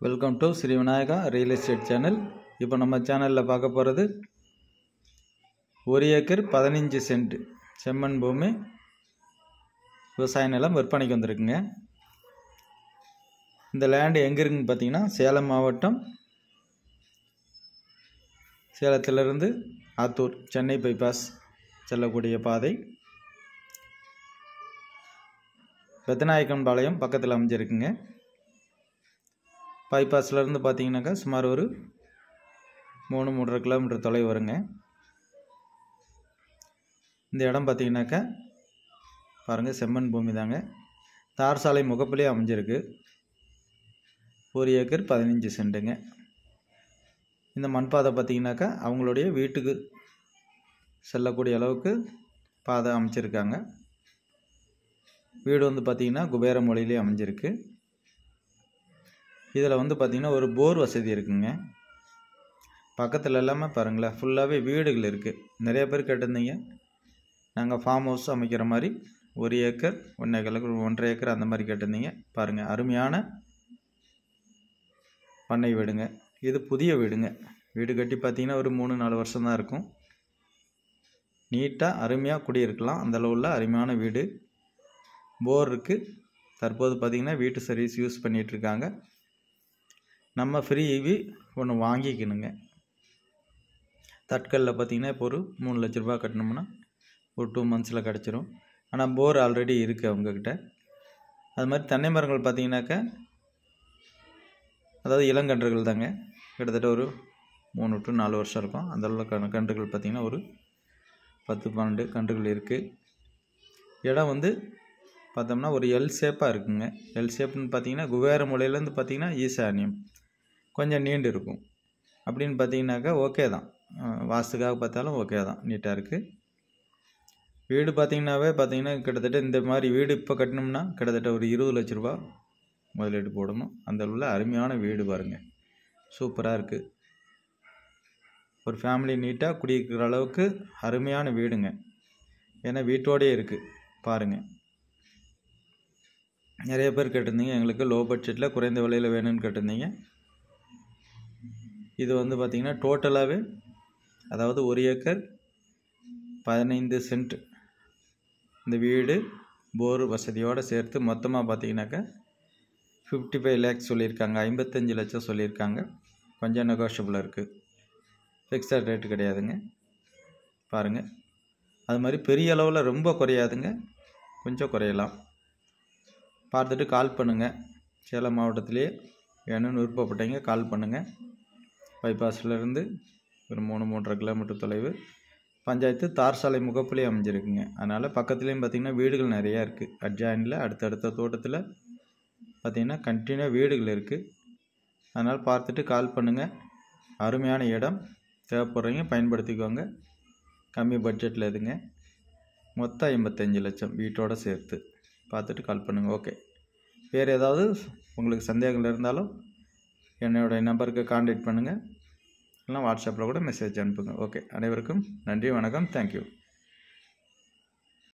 Welcome to Sri Vinayaka real estate channel. இப்போ நம்ம சேனலில் பார்க்க போகிறது 1 ஏக்கர் 15 சென்ட் செம்மண் பூமி விவசாய நிலம் விற்பனைக்கு வந்திருக்குங்க. இந்த லேண்டு எங்கே இருக்குன்னு பார்த்தீங்கன்னா சேலம் மாவட்டம், சேலத்திலிருந்து ஆத்தூர் சென்னை பைபாஸ் செல்லக்கூடிய பாதை பெத்தநாயக்கன்பாளையம் பக்கத்தில் அமைஞ்சிருக்குங்க. பைபாஸ்லேருந்து பார்த்தீங்கன்னாக்கா சுமார் ஒரு 3-3.5 கிலோமீட்டர் தொலைவு வருங்க. இந்த இடம் பார்த்தீங்கன்னாக்கா பாருங்கள், செம்மண் பூமி தாங்க. தார் சாலை முகப்பிலே அமைஞ்சிருக்கு. 1 ஏக்கர் 15 சென்ட்டுங்க. இந்த மண்பாதை பார்த்தீங்கன்னாக்கா அவங்களுடைய வீட்டுக்கு செல்லக்கூடிய அளவுக்கு பாதை அமைச்சிருக்காங்க. வீடு வந்து பார்த்திங்கன்னா குபேர மொழியிலே அமைஞ்சிருக்கு. இதில் வந்து பார்த்திங்கன்னா ஒரு போர் வசதி இருக்குங்க. பக்கத்தில் எல்லாமே பாருங்களேன், ஃபுல்லாகவே வீடுகள் இருக்குது. நிறைய பேர் கேட்டிருந்தீங்க, நாங்கள் ஃபார்ம் ஹவுஸ் அமைக்கிற மாதிரி 1 ஏக்கர் 1.5 ஏக்கர் அந்த மாதிரி கேட்டிருந்தீங்க. பாருங்கள், அருமையான பண்ணை வீடுங்க. இது புதிய வீடுங்க. வீடு கட்டி பார்த்திங்கன்னா ஒரு 3-4 வருஷம் தான் இருக்கும். நீட்டாக அருமையாக குடியிருக்கலாம், அந்தளவுள்ள அருமையான வீடு. போர் இருக்குது. தற்போது பார்த்திங்கன்னா வீட்டு சர்வீஸ் யூஸ் பண்ணிகிட்ருக்காங்க. நம்ம ஃப்ரீ ஈவி ஒன்று வாங்கிக்கணுங்க. தட்கலில் பார்த்திங்கன்னா இப்போ ஒரு 3 லட்ச ரூபா கட்டணும்னா ஒரு 2 மந்த்ஸில் கிடச்சிரும். ஆனால் போர் ஆல்ரெடி இருக்குது அவங்கக்கிட்ட. அது மாதிரி தென்னை மரங்கள் பார்த்திங்கனாக்கா, அதாவது இளங்கன்றுகள் தாங்க. கிட்டத்தட்ட ஒரு 3 to 4 வருஷம் இருக்கும். அந்த அளவுக்கு கன்றுகள் பார்த்திங்கன்னா ஒரு 10-12 கன்றுகள் இருக்குது. இடம் வந்து பார்த்தோம்னா ஒரு எல் ஷேப்பாக இருக்குங்க. எல் ஷேப்னு பார்த்திங்கன்னா குபேர மூலையிலேருந்து பார்த்திங்கன்னா ஈசானியம் கொஞ்சம் நீண்டு இருக்கும். அப்படின்னு பார்த்தீங்கன்னாக்கா ஓகே தான், வாஸ்துக்காக பார்த்தாலும் ஓகே தான், நீட்டாக இருக்குது. வீடு பார்த்திங்கனாவே பார்த்திங்கன்னா கிட்டத்தட்ட இந்த மாதிரி வீடு இப்போ கட்டணும்னா கிட்டத்தட்ட ஒரு 20 லட்ச ரூபா முதலீடு போடணும். அந்த உள்ள அருமையான வீடு பாருங்கள், சூப்பராக இருக்குது. ஒரு ஃபேமிலி நீட்டாக குடியிருக்கிற அளவுக்கு அருமையான வீடுங்க. ஏன்னா வீட்டோடையே இருக்குது பாருங்கள். நிறைய பேர் கேட்டிருந்தீங்க, எங்களுக்கு லோ பட்ஜெட்டில் குறைந்த விலையில் வேணும்னு கேட்டிருந்தீங்க. இது வந்து பார்த்திங்கன்னா டோட்டலாகவே, அதாவது 1 ஏக்கர் 15 சென்ட் இந்த வீடு போர் வசதியோடு சேர்த்து மொத்தமாக பார்த்திங்கனாக்கா 55 லேக்ஸ் சொல்லியிருக்காங்க. 55 லட்சம் சொல்லியிருக்காங்க. கொஞ்சம் நெகோஷியபிளாக இருக்குது, ஃபிக்ஸட் ரேட்டு கிடையாதுங்க. பாருங்கள், அது மாதிரி பெரிய அளவில் ரொம்ப குறையாதுங்க, கொஞ்சம் குறையலாம். பார்த்துட்டு கால் பண்ணுங்கள். சேலம் மாவட்டத்திலே வேணும்னு விருப்பப்பட்டீங்க கால் பண்ணுங்கள். பைபாஸ்லேருந்து ஒரு 3-3.5 கிலோமீட்டர் தொலைவு. பஞ்சாயத்து தார் சாலை முகப்பிலே அமைஞ்சிருக்குங்க. அதனால் பக்கத்துலேயும் பார்த்திங்கன்னா வீடுகள் நிறையா இருக்குது. அட்ஜாயினில் அடுத்தடுத்த தோட்டத்தில் பார்த்திங்கன்னா கண்டினியூவாக வீடுகள் இருக்குது. அதனால் பார்த்துட்டு கால் பண்ணுங்கள். அருமையான இடம், தேவைப்படுறீங்க பயன்படுத்திக்கோங்க. கம்மி பட்ஜெட்டில் எதுங்க. மொத்தம் 55 லட்சம் வீட்டோடு சேர்த்து. பார்த்துட்டு கால் பண்ணுங்கள். ஓகே, வேறு ஏதாவது உங்களுக்கு சந்தேகங்கள் இருந்தாலும் என்னோடய நம்பருக்கு கான்டாக்ட் பண்ணுங்கள். இல்லைனா வாட்ஸ்அப்பில் கூட மெசேஜ் அனுப்புங்க. ஓகே, அனைவருக்கும் நன்றி, வணக்கம், தேங்க்யூ.